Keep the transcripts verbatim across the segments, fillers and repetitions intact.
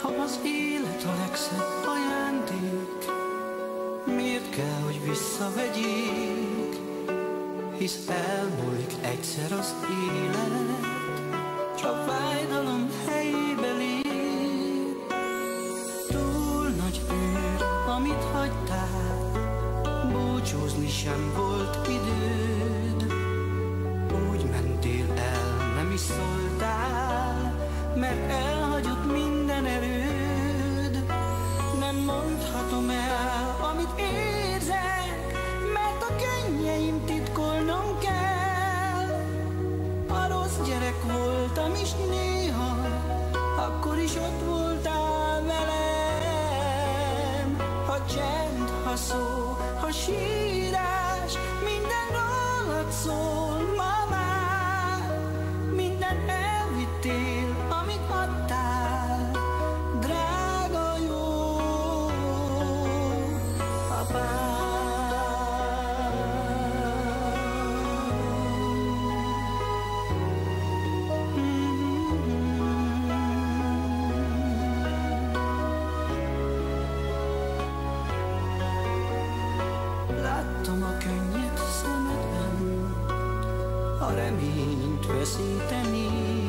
Az élet a legszebb ajándék, miért kell, hogy visszavegyék? Hisz elmúlik egyszer az élet, csak fájdalom helyébe lép. Túl nagy űr, amit hagytál, búcsúzni sem volt időd. Úgy mentél el, nem is szóltál, mert elhagyott minden erőd. Nem mondhatom el, amit érzek, mert a könnyeim titkolnom kell. A rossz gyerek voltam is néha, akkor is ott voltál velem. Ha csend, ha szó, ha sírás, minden rólad szól ma már. Minden elvittél, amit adtál, drága jó apám. Láttam a könnyed szemedben a reményt veszíteni.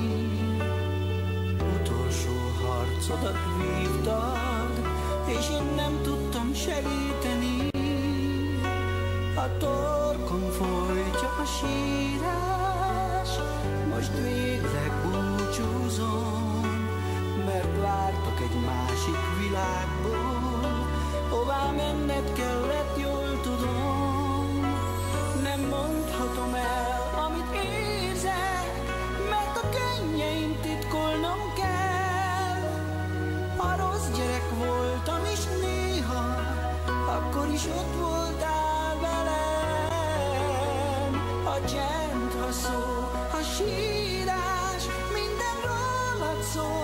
Utolsó harcodat vívtad, és én nem tudtam segíteni. A torkom folytja a sírás, most végleg búcsúzom, mert vártak egy másik világból. Hová menned kellett, jól tudom. Nem mondhatom el, amit érzek, mert a könnyeim titkolnom kell. A rossz gyerek voltam is néha, akkor is ott voltál velem. A csend, ha szó, ha sírás, minden rólad szól.